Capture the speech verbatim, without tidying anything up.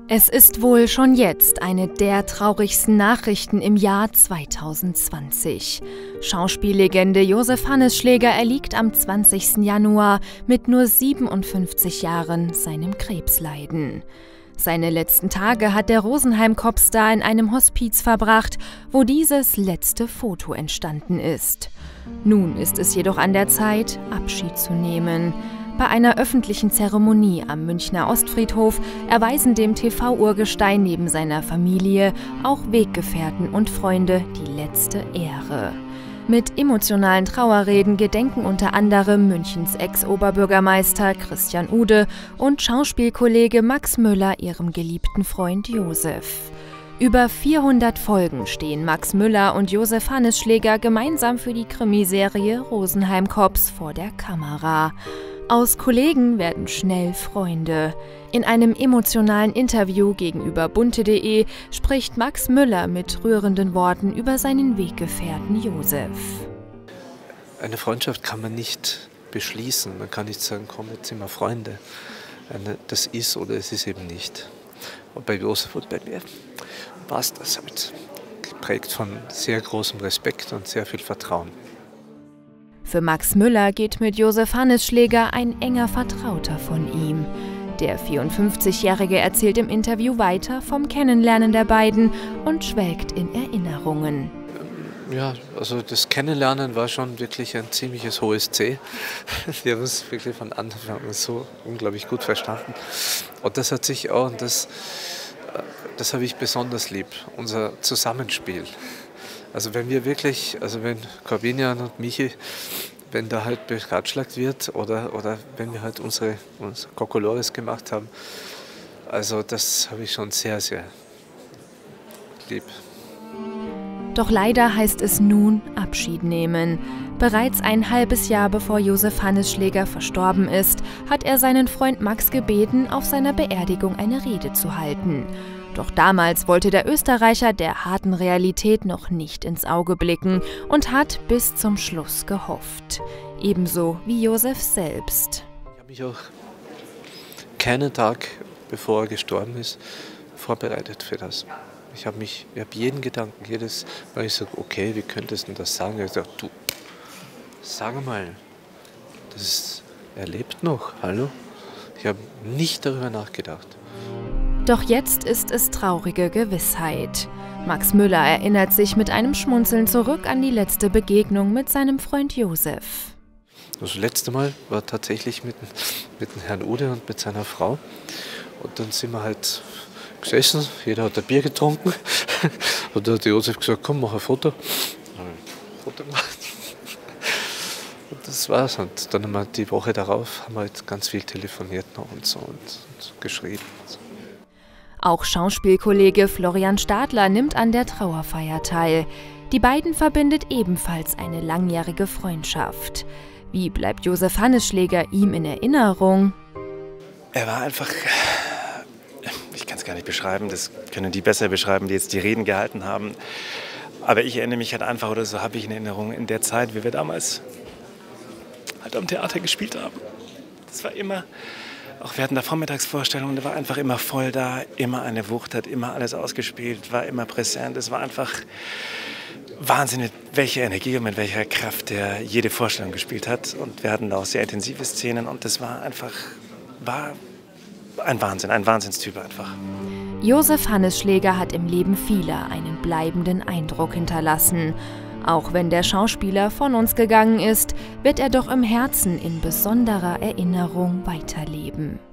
Es ist wohl schon jetzt eine der traurigsten Nachrichten im Jahr zweitausendzwanzig. Schauspiellegende Josef Hannes Schläger erliegt am zwanzigsten Januar mit nur siebenundfünfzig Jahren seinem Krebsleiden. Seine letzten Tage hat der Rosenheim-Kopfstar in einem Hospiz verbracht, wo dieses letzte Foto entstanden ist. Nun ist es jedoch an der Zeit, Abschied zu nehmen. Bei einer öffentlichen Zeremonie am Münchner Ostfriedhof erweisen dem T V-Urgestein neben seiner Familie auch Weggefährten und Freunde die letzte Ehre. Mit emotionalen Trauerreden gedenken unter anderem Münchens Ex-Oberbürgermeister Christian Ude und Schauspielkollege Max Müller ihrem geliebten Freund Josef. Über vierhundert Folgen stehen Max Müller und Josef Hannes Schläger gemeinsam für die Krimiserie Rosenheim Cops vor der Kamera. Aus Kollegen werden schnell Freunde. In einem emotionalen Interview gegenüber bunte punkt de spricht Max Müller mit rührenden Worten über seinen Weggefährten Josef. Eine Freundschaft kann man nicht beschließen. Man kann nicht sagen, komm, jetzt sind wir Freunde. Das ist oder es ist eben nicht. Und bei Josef und bei mir war es das halt. Geprägt von sehr großem Respekt und sehr viel Vertrauen. Für Max Müller geht mit Josef Hannes Schläger ein enger Vertrauter von ihm. Der vierundfünfzigjährige erzählt im Interview weiter vom Kennenlernen der beiden und schwelgt in Erinnerungen. Ja, also das Kennenlernen war schon wirklich ein ziemliches hohes C. Wir haben uns wirklich von Anfang an so unglaublich gut verstanden. Und das hat sich auch, und das, das habe ich besonders lieb, unser Zusammenspiel. Also wenn wir wirklich, also wenn Corbinian und Michi, wenn da halt beratschlagt wird oder, oder wenn wir halt unsere, unsere Kokolores gemacht haben, also das habe ich schon sehr, sehr lieb. Doch leider heißt es nun Abschied nehmen. Bereits ein halbes Jahr bevor Josef Hannes Schläger verstorben ist, hat er seinen Freund Max gebeten, auf seiner Beerdigung eine Rede zu halten. Doch damals wollte der Österreicher der harten Realität noch nicht ins Auge blicken und hat bis zum Schluss gehofft. Ebenso wie Josef selbst. Ich habe mich auch keinen Tag, bevor er gestorben ist, vorbereitet für das. Ich habe mich, ich habe jeden Gedanken, jedes Mal ich sage, okay, wie könntest du das sagen? Ich sage, du, sag mal, das ist, er lebt noch, hallo? Ich habe nicht darüber nachgedacht. Doch jetzt ist es traurige Gewissheit. Max Müller erinnert sich mit einem Schmunzeln zurück an die letzte Begegnung mit seinem Freund Josef. Das letzte Mal war tatsächlich mit, mit dem Herrn Ude und mit seiner Frau. Und dann sind wir halt gesessen, jeder hat ein Bier getrunken. Und dann hat Josef gesagt, komm, mach ein Foto. Dann habe ich ein Foto gemacht. Und das war's. Und dann haben wir die Woche darauf haben wir halt ganz viel telefoniert noch und so und, und geschrieben. Und so. Auch Schauspielkollege Florian Stadler nimmt an der Trauerfeier teil. Die beiden verbindet ebenfalls eine langjährige Freundschaft. Wie bleibt Josef Hannes Schläger ihm in Erinnerung? Er war einfach, ich kann es gar nicht beschreiben, das können die besser beschreiben, die jetzt die Reden gehalten haben. Aber ich erinnere mich halt einfach, oder so habe ich in Erinnerung, in der Zeit, wie wir damals halt am Theater gespielt haben. Das war immer... Auch wir hatten da Vormittagsvorstellungen, der war einfach immer voll da, immer eine Wucht, hat immer alles ausgespielt, war immer präsent. Es war einfach Wahnsinn, welche Energie und mit welcher Kraft der jede Vorstellung gespielt hat. Und wir hatten da auch sehr intensive Szenen und das war einfach, war ein Wahnsinn, ein Wahnsinnstyp einfach. Josef Hannes Schläger hat im Leben vieler einen bleibenden Eindruck hinterlassen. Auch wenn der Schauspieler von uns gegangen ist, wird er doch im Herzen in besonderer Erinnerung weiterleben.